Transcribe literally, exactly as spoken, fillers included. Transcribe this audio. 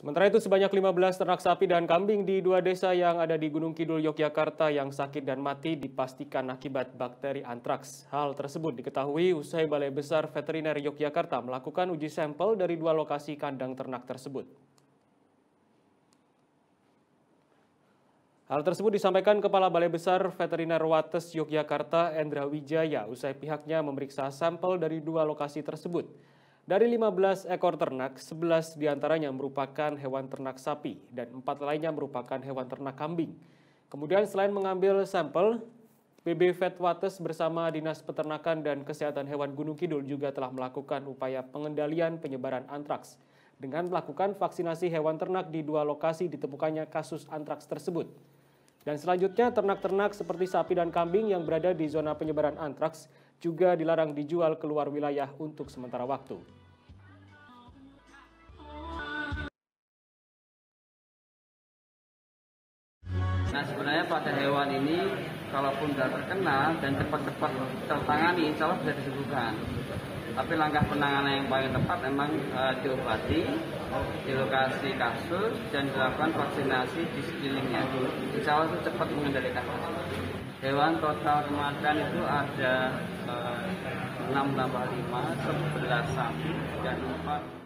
Sementara itu sebanyak lima belas ternak sapi dan kambing di dua desa yang ada di Gunung Kidul, Yogyakarta yang sakit dan mati dipastikan akibat bakteri antraks. Hal tersebut diketahui usai Balai Besar Veteriner Yogyakarta melakukan uji sampel dari dua lokasi kandang ternak tersebut. Hal tersebut disampaikan Kepala Balai Besar Veteriner Wates Yogyakarta, Endra Wijaya, usai pihaknya memeriksa sampel dari dua lokasi tersebut. Dari lima belas ekor ternak, sebelas diantaranya merupakan hewan ternak sapi dan empat lainnya merupakan hewan ternak kambing. Kemudian selain mengambil sampel, B B Vet Wates bersama Dinas Peternakan dan Kesehatan Hewan Gunung Kidul juga telah melakukan upaya pengendalian penyebaran antraks dengan melakukan vaksinasi hewan ternak di dua lokasi ditemukannya kasus antraks tersebut. Dan selanjutnya ternak-ternak seperti sapi dan kambing yang berada di zona penyebaran antraks juga dilarang dijual keluar wilayah untuk sementara waktu. Nah, sebenarnya pada hewan ini, kalaupun sudah terkena dan cepat-cepat tertangani, insya Allah bisa disembuhkan. Tapi langkah penanganan yang paling tepat memang e, diobati di lokasi kasus dan dilakukan vaksinasi di sekelilingnya. Insya Allah itu cepat mengendalikan kasus. Hewan total kemakan itu ada e, enam tambah lima, sebelas sapi dan empat